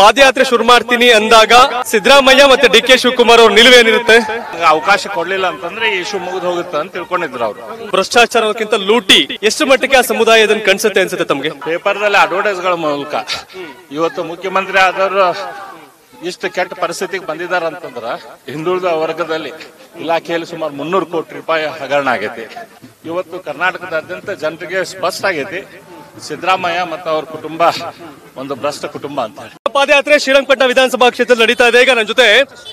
ಪಾದಯಾತ್ರೆ ಶುರು ಮಾಡ್ತೀನಿ ಅಂದಾಗ ಸಿದ್ದರಾಮಯ್ಯ ಮತ್ತೆ ಡಿ.ಕೆ. ಶಿವಕುಮಾರ್ ಅವ್ರ ನಿಲುವೇನಿರುತ್ತೆ? ಅವಕಾಶ ಕೊಡ್ಲಿಲ್ಲ ಅಂತಂದ್ರೆ ಈ ಇಶ್ಯೂ ಮುಗಿದು ಹೋಗುತ್ತೆ ಅಂತ ತಿಳ್ಕೊಂಡಿದ್ರು ಅವರು. ಭ್ರಷ್ಟಾಚಾರಕ್ಕಿಂತ ಲೂಟಿ ಎಷ್ಟು ಮಟ್ಟಿಗೆ ಆ ಸಮುದಾಯ ಇದನ್ನು ಕನ್ಸುತ್ತೆ ಅನ್ಸುತ್ತೆ ತಮ್ಗೆ? ಪೇಪರ್ದಲ್ಲಿ ಅಡ್ವರ್ಟೈಸ್ ಗಳ ಮೂಲಕ ಇವತ್ತು ಮುಖ್ಯಮಂತ್ರಿ ಆದವರು ಇಷ್ಟು ಕೆಟ್ಟ ಪರಿಸ್ಥಿತಿಗೆ ಬಂದಿದ್ದಾರೆ ಅಂತಂದ್ರ ಹಿಂದುಳಿದ ವರ್ಗದಲ್ಲಿ ಇಲಾಖೆಯಲ್ಲಿ ಸುಮಾರು 300 ಕೋಟಿ ರೂಪಾಯಿ ಹಗರಣ ಆಗೈತಿ. ಇವತ್ತು ಕರ್ನಾಟಕದಾದ್ಯಂತ ಜನರಿಗೆ ಸ್ಪಷ್ಟ ಆಗೈತಿ ಸಿದ್ದರಾಮಯ್ಯ ಮತ್ತು ಅವ್ರ ಕುಟುಂಬ ಒಂದು ಭ್ರಷ್ಟ ಕುಟುಂಬ ಅಂತ ಹೇಳಿ. ಪಾದಯಾತ್ರೆ ಶ್ರೀರಂಗಪಟ್ಟಣ ವಿಧಾನಸಭಾ ಕ್ಷೇತ್ರದಲ್ಲಿ ನಡೀತಾ ಇದೆ. ಈಗ ನನ್ನ ಜೊತೆ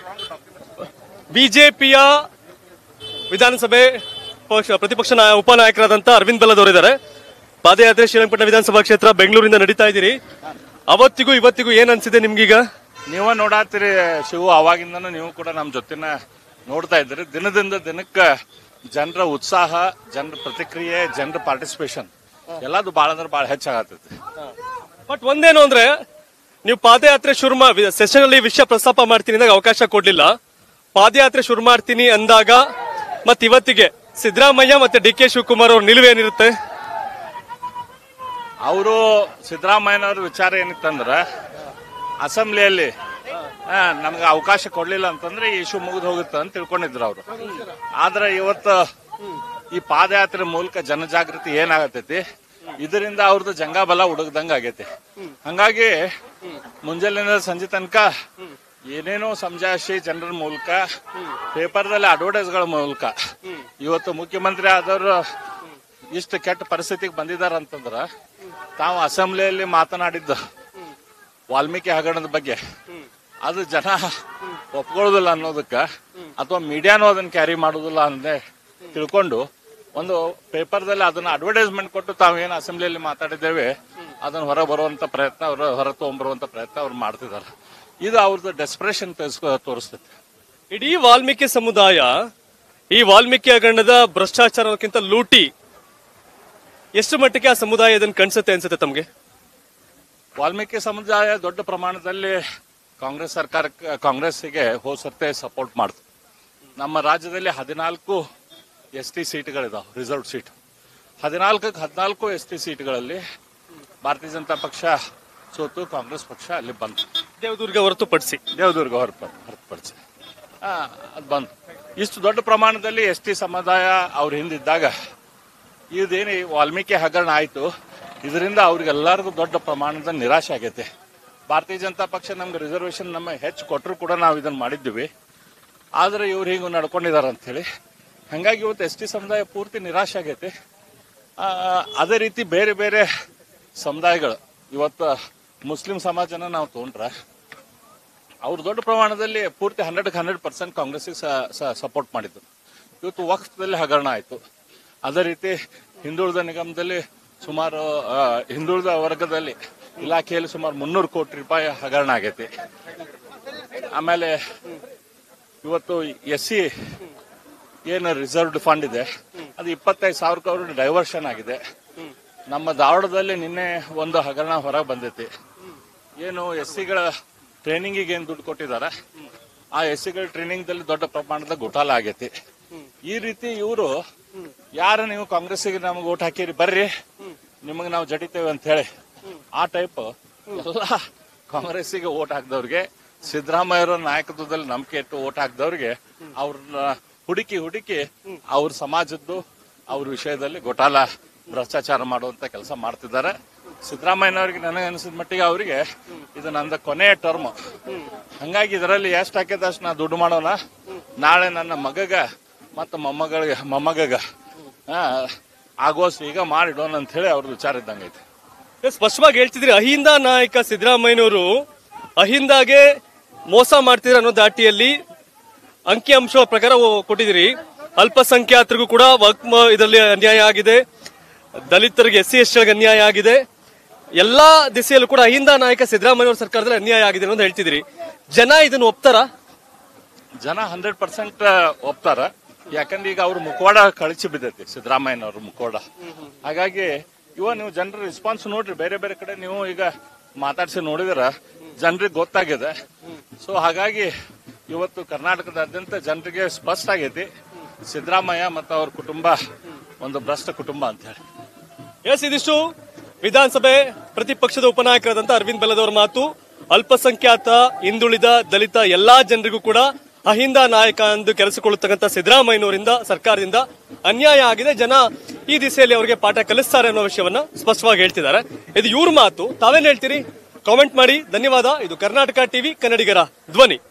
ಬಿಜೆಪಿಯ ವಿಧಾನಸಭೆ ಪ್ರತಿಪಕ್ಷ ಉಪನಾಯಕರಾದಂತಹ ಅರವಿಂದ್ ಬೆಲ್ಲದವರು ಇದ್ದಾರೆ. ಪಾದಯಾತ್ರೆ ಶ್ರೀರಂಗಪಟ್ಟಣ ವಿಧಾನಸಭಾ ಕ್ಷೇತ್ರ ಬೆಂಗಳೂರಿಂದ ನಡೀತಾ ಇದ್ದೀರಿ. ಅವತ್ತಿಗೂ ಇವತ್ತಿಗೂ ಏನ್ ಅನ್ಸಿದೆ ನಿಮ್ಗೀಗ? ನೀವ ನೋಡಾತಿರಿ ಶಿವು, ಅವಾಗಿಂದನೂ ನೀವು ಕೂಡ ನಮ್ ಜೊತೆನ ನೋಡ್ತಾ ಇದ್ದೀರಿ. ದಿನದಿಂದ ದಿನಕ್ಕೆ ಜನರ ಉತ್ಸಾಹ, ಜನರ ಪ್ರತಿಕ್ರಿಯೆ, ಜನರ ಪಾರ್ಟಿಸಿಪೇಷನ್ ಎಲ್ಲದು ಬಾಳ ಅಂದ್ರೆ ಬಾಳ ಹೆಚ್ಚಾಗತೈತಿ. ಬಟ್ ಒಂದೇನು ಅಂದ್ರೆ ನೀವು ಪಾದಯಾತ್ರೆ ಶುರು ಸೆಷನ್ ಅಲ್ಲಿ ವಿಷಯ ಪ್ರಸ್ತಾಪ ಮಾಡ್ತೀನಿ ಅಂದಾಗ ಅವಕಾಶ ಕೊಡ್ಲಿಲ್ಲ. ಪಾದಯಾತ್ರೆ ಶುರು ಮಾಡ್ತೀನಿ ಅಂದಾಗ ಮತ್ ಇವತ್ತಿಗೆ ಸಿದ್ದರಾಮಯ್ಯ ಮತ್ತೆ ಡಿ.ಕೆ. ಶಿವಕುಮಾರ್ ಅವ್ರ ನಿಲುವೇನಿರುತ್ತೆ? ಅವರು ಸಿದ್ದರಾಮಯ್ಯನವ್ರ ವಿಚಾರ ಏನಿತ್ತಂದ್ರ ಅಸೆಂಬ್ಲಿಯಲ್ಲಿ ನಮ್ಗೆ ಅವಕಾಶ ಕೊಡ್ಲಿಲ್ಲ ಅಂತಂದ್ರೆ ಈ ಇಶ್ಯೂ ಮುಗಿದು ಹೋಗುತ್ತೆ ಅಂತ ತಿಳ್ಕೊಂಡಿದ್ರು ಅವರು. ಆದ್ರೆ ಇವತ್ತು ಈ ಪಾದಯಾತ್ರೆ ಮೂಲಕ ಜನಜಾಗೃತಿ ಏನಾಗತೈತಿ, ಇದರಿಂದ ಅವ್ರದ್ದು ಜಂಗಾಬಲ ಹುಡುಗದಂಗ ಆಗೈತಿ. ಹಂಗಾಗಿ ಮುಂಜಾನೆ ಸಂಜೆ ತನಕ ಏನೇನೋ ಸಮಜಾಯಿಷಿ ಜನರ ಮೂಲಕ, ಪೇಪರ್ದಲ್ಲಿ ಅಡ್ವರ್ಟೈಸ್ ಗಳ ಮೂಲಕ ಇವತ್ತು ಮುಖ್ಯಮಂತ್ರಿ ಆದವರು ಇಷ್ಟು ಕೆಟ್ಟ ಪರಿಸ್ಥಿತಿಗೆ ಬಂದಿದ್ದಾರೆ ಅಂತಂದ್ರ ತಾವು ಅಸೆಂಬ್ಲಿಯಲ್ಲಿ ಮಾತನಾಡಿದ್ದು ವಾಲ್ಮೀಕಿ ಹಗರಣದ ಬಗ್ಗೆ ಅದು ಜನ ಒಪ್ಕೊಳ್ಳೋದಿಲ್ಲ ಅನ್ನೋದಕ್ಕ ಅಥವಾ ಮೀಡಿಯಾನು ಅದನ್ನ ಕ್ಯಾರಿ ಮಾಡೋದಿಲ್ಲ ಅಂದ್ರೆ ತಿಳ್ಕೊಂಡು ಒಂದು ಪೇಪರ್ದಲ್ಲಿ ಅದನ್ನ ಅಡ್ವರ್ಟೈಸ್ಮೆಂಟ್ ಕೊಟ್ಟು ತಾವೇನು ಅಸೆಂಬ್ಲಿಯಲ್ಲಿ ಮಾತಾಡಿದ್ದೇವೆ ಅದನ್ನ ಹೊರ ಬರುವಂತ ಪ್ರಯತ್ನ, ಹೊರ ತಗೊಂಡ್ಬರುವಂತ ಪ್ರಯತ್ನ ಅವ್ರು ಮಾಡ್ತಿದ್ದಾರೆ. ಇದು ಅವ್ರದ್ದು ಡೆಸ್ಪರೇಷನ್ ತೋರಿಸ್ತೈತೆ. ಇಡೀ ವಾಲ್ಮೀಕಿ ಸಮುದಾಯ ಈ ವಾಲ್ಮೀಕಿ ಹಗರಣದ ಭ್ರಷ್ಟಾಚಾರಕ್ಕಿಂತ ಲೂಟಿ ಎಷ್ಟು ಮಟ್ಟಿಗೆ ಆ ಸಮುದಾಯ ಇದನ್ನು ಕನ್ಸುತ್ತೆ ಅನ್ಸುತ್ತೆ ತಮ್ಗೆ? ವಾಲ್ಮೀಕಿ ಸಮುದಾಯ ದೊಡ್ಡ ಪ್ರಮಾಣದಲ್ಲಿ ಕಾಂಗ್ರೆಸ್ ಸರ್ಕಾರಕ್ಕೆ, ಕಾಂಗ್ರೆಸ್ಸಿಗೆ ಹೋಸತ್ತೆ ಸಪೋರ್ಟ್ ಮಾಡ್ತು. ನಮ್ಮ ರಾಜ್ಯದಲ್ಲಿ 14 ST ಸೀಟ್ಗಳಿದಾವೆ, ರಿಸರ್ವ್ ಸೀಟ್. 14 ST ಸೀಟ್ಗಳಲ್ಲಿ ಭಾರತೀಯ ಜನತಾ ಪಕ್ಷ ಸೋತು ಕಾಂಗ್ರೆಸ್ ಪಕ್ಷ ಅಲ್ಲಿ ಬಂತು. ದೇವದುರ್ಗ ಹೊರತುಪಡಿಸಿ ಅದು ಬಂತು. ಇಷ್ಟು ದೊಡ್ಡ ಪ್ರಮಾಣದಲ್ಲಿ ST ಸಮುದಾಯ ಅವ್ರ ಹಿಂದಿದ್ದಾಗ ಇದೇನು ವಾಲ್ಮೀಕಿ ಹಗರಣ ಆಯ್ತು, ಇದರಿಂದ ಅವ್ರಿಗೆಲ್ಲರಿಗೂ ದೊಡ್ಡ ಪ್ರಮಾಣದ ನಿರಾಶೆ ಆಗೈತೆ. ಭಾರತೀಯ ಜನತಾ ಪಕ್ಷ ನಮ್ಗೆ ರಿಸರ್ವೇಶನ್ ನಮ್ಮ ಹೆಚ್ಚು ಕೊಟ್ಟರು ಕೂಡ ನಾವು ಇದನ್ನ ಮಾಡಿದ್ದೀವಿ, ಆದ್ರೆ ಇವ್ರು ಹಿಂಗ ನಡ್ಕೊಂಡಿದ್ದಾರೆ ಅಂತ ಹೇಳಿ. ಹಂಗಾಗಿ ಇವತ್ತು ST ಸಮುದಾಯ ಪೂರ್ತಿ ನಿರಾಶೆ ಆಗೈತೆ. ಅದೇ ರೀತಿ ಬೇರೆ ಬೇರೆ ಸಮುದಾಯಗಳು, ಇವತ್ತು ಮುಸ್ಲಿಂ ಸಮಾಜನ ನಾವು ತಗೊಂಡ್ರ ಅವ್ರು ದೊಡ್ಡ ಪ್ರಮಾಣದಲ್ಲಿ ಪೂರ್ತಿ 100% ಕಾಂಗ್ರೆಸ್ಗೆ ಸಪೋರ್ಟ್ ಮಾಡಿದ್ರು. ಇವತ್ತು ವಕ್ಫ್ದಲ್ಲಿ ಹಗರಣ ಆಯ್ತು. ಅದೇ ರೀತಿ ಹಿಂದುಳಿದ ನಿಗಮದಲ್ಲಿ ಸುಮಾರು ಹಿಂದುಳಿದ ವರ್ಗದಲ್ಲಿ ಇಲಾಖೆಯಲ್ಲಿ ಸುಮಾರು 300 ಕೋಟಿ ರೂಪಾಯಿ ಹಗರಣ ಆಗೈತಿ. ಆಮೇಲೆ ಇವತ್ತು SC ಏನು ರಿಸರ್ವ್ಡ್ ಫಂಡ್ ಇದೆ ಅದು 25,000 ಕೋಟಿ ಡೈವರ್ಷನ್ ಆಗಿದೆ. ನಮ್ಮ ಧಾರವಾಡದಲ್ಲಿ ನಿನ್ನೆ ಒಂದು ಹಗರಣ ಹೊರಗೆ ಬಂದೈತಿ. ಏನು SCಗಳ ಟ್ರೈನಿಂಗಿಗೆ ಏನು ದುಡ್ಡು ಕೊಟ್ಟಿದ್ದಾರೆ, ಆ SCಗಳ ಟ್ರೈನಿಂಗ್ ದಲ್ಲಿ ದೊಡ್ಡ ಪ್ರಮಾಣದ ಘೋಟಾಲ ಆಗೈತಿ. ಈ ರೀತಿ ಇವರು ಯಾರು ನೀವು ಕಾಂಗ್ರೆಸ್ಸಿಗೆ ನಮಗೆ ಓಟ್ ಹಾಕಿರಿ ಬರ್ರಿ ನಿಮಗೆ ನಾವು ಜಡಿತೇವೆ ಅಂತ ಹೇಳಿ ಆ ಟೈಪ್ ಎಲ್ಲ ಕಾಂಗ್ರೆಸ್ಸಿಗೆ ಓಟ್ ಹಾಕಿದವ್ರಿಗೆ, ಸಿದ್ದರಾಮಯ್ಯ ನಾಯಕತ್ವದಲ್ಲಿ ನಂಬಿಕೆ ಇಟ್ಟು ಓಟ್ ಹಾಕಿದವ್ರಿಗೆ ಅವ್ರನ್ನ ಹುಡುಕಿ ಅವ್ರ ಸಮಾಜದ್ದು ಅವ್ರ ವಿಷಯದಲ್ಲಿ ಘೋಟಾಲ ಭ್ರಷ್ಟಾಚಾರ ಮಾಡುವಂತ ಕೆಲಸ ಮಾಡ್ತಿದ್ದಾರೆ. ಸಿದ್ದರಾಮಯ್ಯನವ್ರಿಗೆ ನನಗೆ ಅನಿಸಿದ ಮಟ್ಟಿಗೆ ಅವರಿಗೆ ಇದು ನಂದ ಕೊನೆಯ ಟರ್ಮ್. ಹಂಗಾಗಿ ಇದರಲ್ಲಿ ಎಷ್ಟು ಹಾಕಿದ ಅಷ್ಟು ನಾ ದುಡ್ಡು ಮಾಡೋಣ, ನಾಳೆ ನನ್ನ ಮಗಗ ಮತ್ತು ಮೊಮ್ಮಗ ಆಗೋಷ್ಟು ಈಗ ಮಾಡಿಡೋಣ ಅಂತ ಹೇಳಿ ಅವ್ರದ್ದು ವಿಚಾರ ಇದ್ದಂಗೈತೆ. ಸ್ಪಷ್ಟವಾಗಿ ಹೇಳ್ತಿದ್ರಿ, ಅಹಿಂದ ನಾಯಕ ಸಿದ್ದರಾಮಯ್ಯನವರು ಅಹಿಂದಾಗೆ ಮೋಸ ಮಾಡ್ತಿದ್ರು ಅನ್ನೋ ದಾಟಿಯಲ್ಲಿ ಅಂಕಿಅಂಶ ಪ್ರಕಾರ ಕೊಟ್ಟಿದ್ದೀರಿ. ಅಲ್ಪಸಂಖ್ಯಾತರಿಗೂ ಕೂಡ ಇದರಲ್ಲಿ ಅನ್ಯಾಯ ಆಗಿದೆ, ದಲಿತರಿಗೆ SC STಗಳಿಗೆ ಅನ್ಯಾಯ ಆಗಿದೆ, ಎಲ್ಲಾ ದಿಸೆಯಲ್ಲೂ ಕೂಡ ಅಹಿಂದ ನಾಯಕ ಸಿದ್ದರಾಮಯ್ಯ ಅವರ ಸರ್ಕಾರದಲ್ಲಿ ಅನ್ಯಾಯ ಆಗಿದೆ ಅಂತ ಹೇಳ್ತಿದ್ರಿ. ಜನ ಇದನ್ನು ಒಪ್ತಾರ? ಜನ 100% ಒಪ್ತಾರ. ಯಾಕಂದ್ರೆ ಈಗ ಅವ್ರ ಮುಖವಾಡ ಕಳಚಿ ಬಿದ್ದೈತಿ, ಸಿದ್ದರಾಮಯ್ಯನವ್ರ ಮುಖವಾಡ. ಹಾಗಾಗಿ ನೀವು ಜನರ ರೆಸ್ಪಾನ್ಸ್ ನೋಡ್ರಿ, ಬೇರೆ ಬೇರೆ ಕಡೆ ನೀವು ಈಗ ಮಾತಾಡ್ಸಿ ನೋಡಿದ್ರ ಜನರಿಗೆ ಗೊತ್ತಾಗಿದೆ. ಸೊ ಹಾಗಾಗಿ ಇವತ್ತು ಕರ್ನಾಟಕದಾದ್ಯಂತ ಜನರಿಗೆ ಸ್ಪಷ್ಟ ಆಗೈತಿ ಸಿದ್ದರಾಮಯ್ಯ ಮತ್ತು ಅವ್ರ ಕುಟುಂಬ ಒಂದು ಭ್ರಷ್ಟ ಕುಟುಂಬ ಅಂತ ಹೇಳಿ. ಇದಿಷ್ಟು ವಿಧಾನಸಭೆ ಪ್ರತಿಪಕ್ಷದ ಉಪನಾಯಕರಾದಂತಹ ಅರವಿಂದ್ ಬೆಲ್ಲದವರ ಮಾತು. ಅಲ್ಪಸಂಖ್ಯಾತ, ಹಿಂದುಳಿದ, ದಲಿತ ಎಲ್ಲಾ ಜನರಿಗೂ ಕೂಡ ಅಹಿಂದ ನಾಯಕ ಎಂದು ಕೆಲಸಕೊಳ್ಳತಕ್ಕಂಥ ಸಿದ್ದರಾಮಯ್ಯನವರಿಂದ ಸರ್ಕಾರದಿಂದ ಅನ್ಯಾಯ ಆಗಿದೆ. ಜನ ಈ ದಿಸೆಯಲ್ಲಿ ಅವರಿಗೆ ಪಾಠ ಕಲಿಸ್ತಾರೆ ಅನ್ನೋ ವಿಷಯವನ್ನ ಸ್ಪಷ್ಟವಾಗಿ ಹೇಳ್ತಿದ್ದಾರೆ. ಇದು ಇವ್ರ ಮಾತು. ತಾವೇನ್ ಹೇಳ್ತೀರಿ? ಕಾಮೆಂಟ್ ಮಾಡಿ. ಧನ್ಯವಾದ. ಇದು ಕರ್ನಾಟಕ ಟಿವಿ, ಕನ್ನಡಿಗರ ಧ್ವನಿ.